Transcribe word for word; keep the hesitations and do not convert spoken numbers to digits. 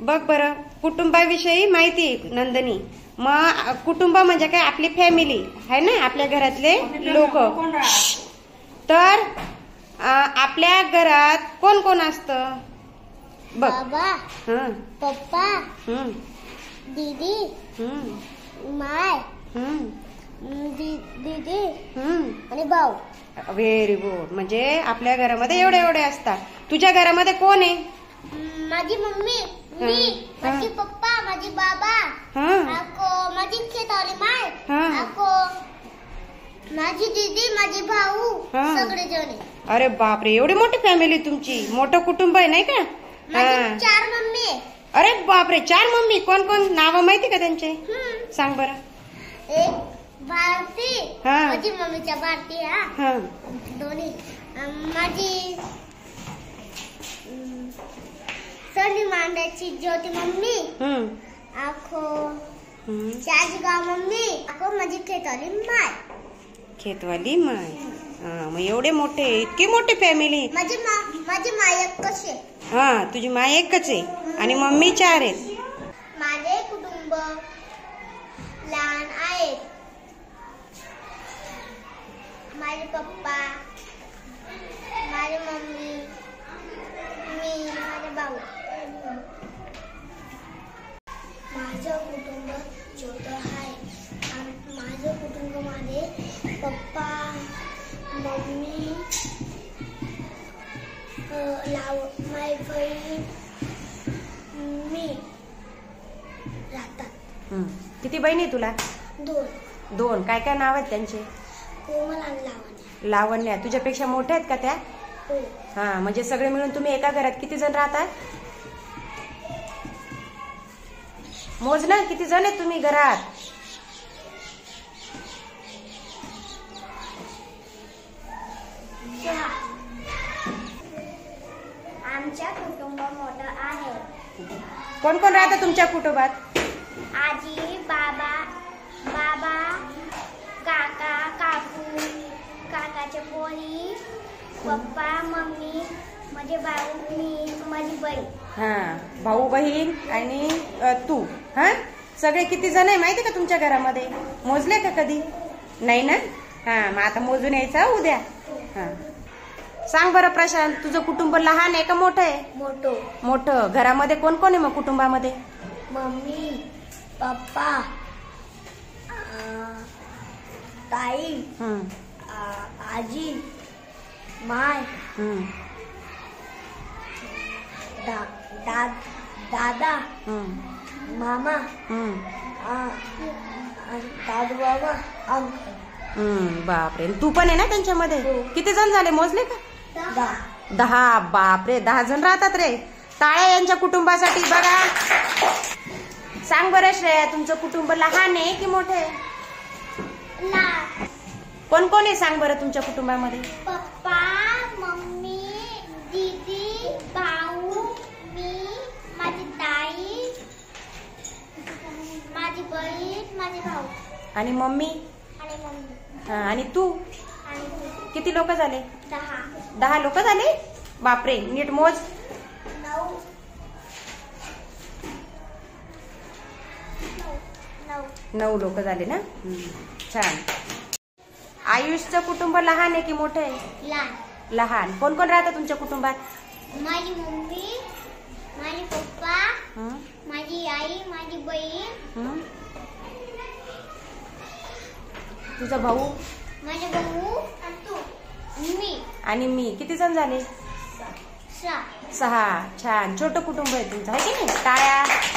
बघ बरं, कुटुंबाविषयी माहिती नंदिनी. मग कुटुंब म्हणजे काय? आपली फॅमिली आहे ना, आपल्या घरातले लोक. तर आपल्या घरात कोण कोण असतं बघ? बाबा, हं, पप्पा, हं, दीदी, हं, माय, हं, दीदी हं. आणि भाऊ. Very good. म्हणजे आपल्या घरामध्ये एवढे एवढे असतात. तुझ्या घरामध्ये कोण आहे? माझी मम्मी, मी, माझी पप्पा, माझी बाबा, आको माझी खेतवाली माय, आको माझी दीदी, माझी भाऊ, सगळे जण. अरे बापरे, एवढी मोठी फॅमिली तुमची. मोठं कुटुंब आहे नाही का? चार मम्मी. अरे बापरे, चार मम्मी. कोण कोण? नाव माहिती का त्यांचे? सांग बरं. एक भारती, माझी मम्मीच्या भारती. हा, दोन्ही. माझी सनी मांडाची ज्योती मम्मी, आखो चाचगाव मम्मी, आखो माझी खेतवाली माय. खेतवाली माय. हा, मग एवढे मोठे, इतकी मोठी फॅमिली. माझी माझी माय एकच आहे. हा, तुझी माय एकच आहे आणि मम्मी चार आहेत. माझे कुटुंब लहान आहेत. माझे पप्पा, माझी मम्मी, मी, माझे भाऊ. माझं कुटुंब छोटं आहे. माझ्या कुटुंबामध्ये पप्पा, मम्मी, लाव माझी बहीण, मी राहतात. किती बहिणी तुला? दोन. दोन. काय काय नाव आहेत त्यांचे? कोमल आणि लावण्या. लावण्या. तुझ्यापेक्षा मोठ्या आहेत का त्या? हो. हा, म्हणजे सगळे मिळून तुम्ही एका घरात किती जण राहतात? मोज ना, किती जण आहेत तुम्ही घरात? आमच्या कुटुंब मोठं आहे. कोण कोण राहतं तुमच्या कुटुंबात? आजी, बाबा, बाबा, काका, काकू, काकाचे पोरी, पप्पा, मम्मी, माझे भाऊ, मी, माझी बहीण. हा, भाऊ बहीण आणि तू. हा, सगळे किती जण आहे माहिती का तुमच्या घरामध्ये? मोजले का कधी? नाही ना? हा, मग आता मोजून यायचं उद्या. हा, सांग बरं प्रशांत, तुझं कुटुंब लहान आहे का मोठं आहे? मोठं. मोठं. घरामध्ये कोण कोण आहे मग कुटुंबामध्ये? मम्मी, पप्पा, ताई, आजी, माय, दादा, मामा, दादू बाबा, अंकल. बापरे, तू पण आहे ना त्यांच्यामध्ये? किती जण झाले मोजले का? दहा. दहा. बापरे, दहा जण राहतात रे. टाळ्या यांच्या कुटुंबासाठी. बघा, सांग बरं श्रेया, तुमचं कुटुंब लहान आहे की मोठे आहे? लहान. कोण कोण आहे सांग बरं तुमच्या कुटुंबामध्ये? पप्पा, मम्मी, दीदी, भाऊ, मी, माझी ताई, माझी बहीण, माझे भाऊ. आणि मम्मी? आणि मम्मी. हा, आणि तू? आणि तू. किती लोक झाले? दहा. दहा लोक झाले? बापरे, नीट मोज. नऊ. नऊ. नऊ लोक झाले ना? छान. आयुषचं कुटुंब लहान आहे की मोठं आहे? लहान. लहान. कोण कोण राहतं तुमच्या कुटुंबात? माझी मम्मी, माझे पप्पा, माझी आई, माझी बहीण, तुझा भाऊ, माझे भाऊ आणि तू, मी. आणि मी. किती जण झाले? सहा. सहा. छान. छोटं कुटुंब आहे तुमचं, आहे की नाही? टाळ्या.